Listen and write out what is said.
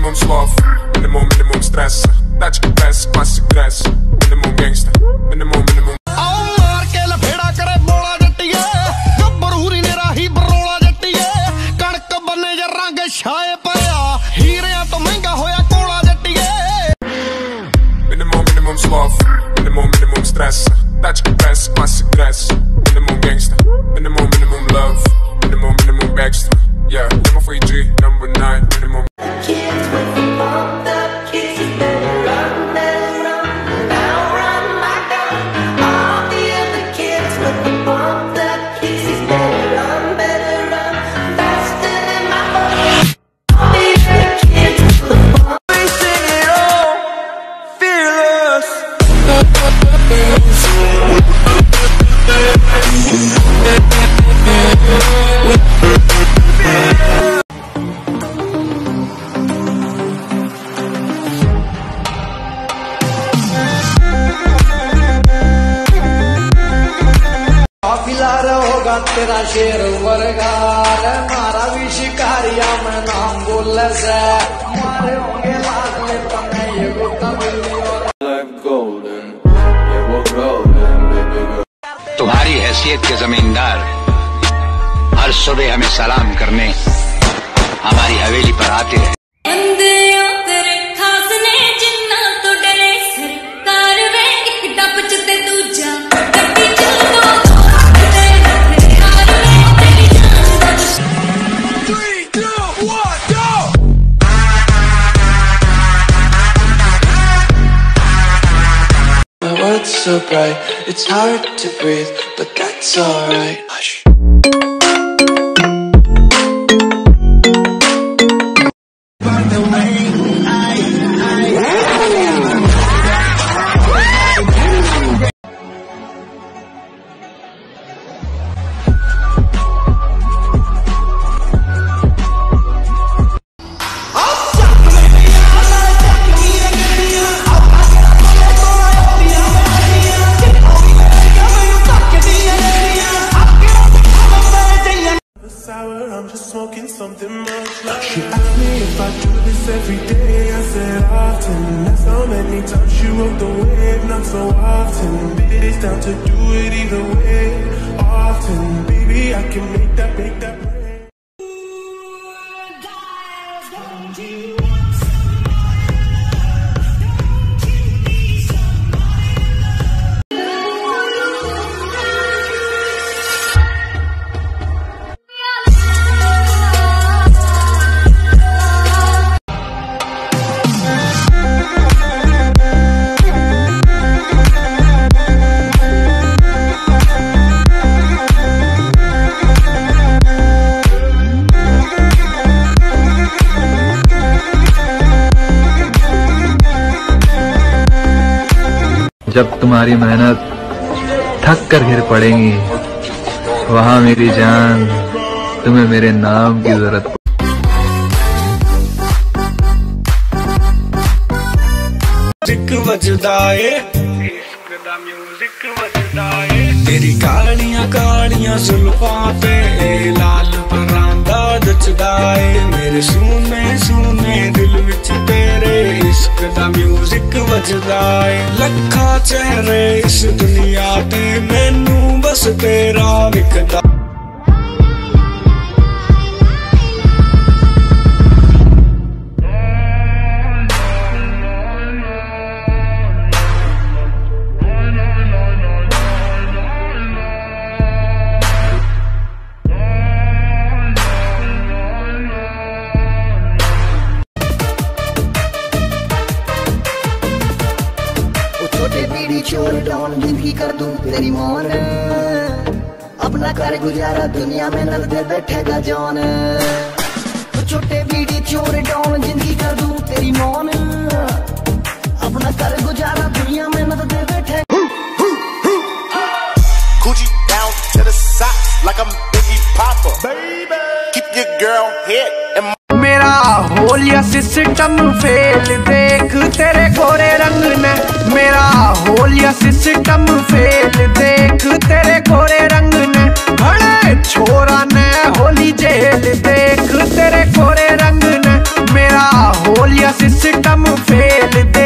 minimum sloth, minimum stress. Touch the best, classic dress. Minimum gangster, minimum. आओ मार के लफेड़ा करे बोला जट्टिए, गब्बरूरी ने राही बरोला जट्टिए, कणक बने ज रंग छाए पाया, हीरे तो महंगा होया कोला जट्टिए। Minimum sloth, minimum stress. Touch the best, classic dress. Minimum gangster, minimum love, minimum extra. Yeah, number 3G, number 9, minimum. Kids with the pumped up kids, better run, now run back down. All the other kids with the pumped up kids, better run, faster than my boy. All the other kids with the pumped. We sing it all, fearless. होगा तेरा शेर वर्गा, मारा भी शिकारिया में नाम बोल से, हमारे होंगे लाख में तमें ये गुप्ता मिली और Golden, yeah we're golden, baby girl. तुम्हारी हैसियत के जमींदार हर सुबह हमें सलाम करने हमारी हवेली पर आते हैं। My world's so bright, it's hard to breathe, but that's alright. Hush. I'm just smoking something much like. She asked me if I do this every day. I said often. That's how many times she rode the wave. Not so often. Baby, it's down to do it either way. Often, baby, I can make that rain. जब तुम्हारी मेहनत थक कर गिर पड़ेगी, वहाँ मेरी जान तुम्हें मेरे नाम की जरूरत। म्यूजिक वजदा है, इश्क दा म्यूजिक वजदा है। तेरी कालियां कालियां जुल्फां पे लाल परांदा जचदा है। मेरे सुने सुने दिल विच तेरे इश्क दा म्यूजिक वजदा है। लखा चेहरे इस दुनिया ते मैनू बस तेरा विकदा। छोटे पीढ़ी चोर डॉन जिंदगी कर दूं तेरी मौन, अपना कर गुजारा दुनिया में नल दे बैठेगा जौन। छोटे पीढ़ी चोर डॉन जिंदगी कर दूं तेरी मौन, अपना कर गुजारा दुनिया में नल दे बैठेगा। Gucci down to the socks like I'm Biggie Papa. Baby, keep your girl head and मेरा होलिया सिस्टम फेल देख तेरे गोरे रंग ने, मेरा होलिया सिस्टम फेल देख तेरे गोरे रंग ने। खड़े छोरा ने होली जेल देख तेरे गोरे रंग ने, मेरा होलिया फेल